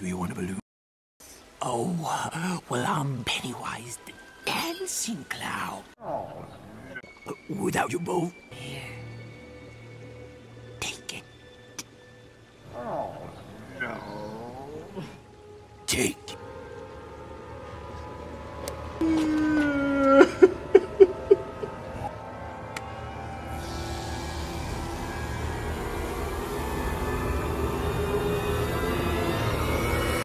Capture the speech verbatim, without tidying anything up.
Do you want a balloon? Oh, well, I'm Pennywise the dancing clown. Oh, no. Without you both here. Take it. Oh, no. Take it.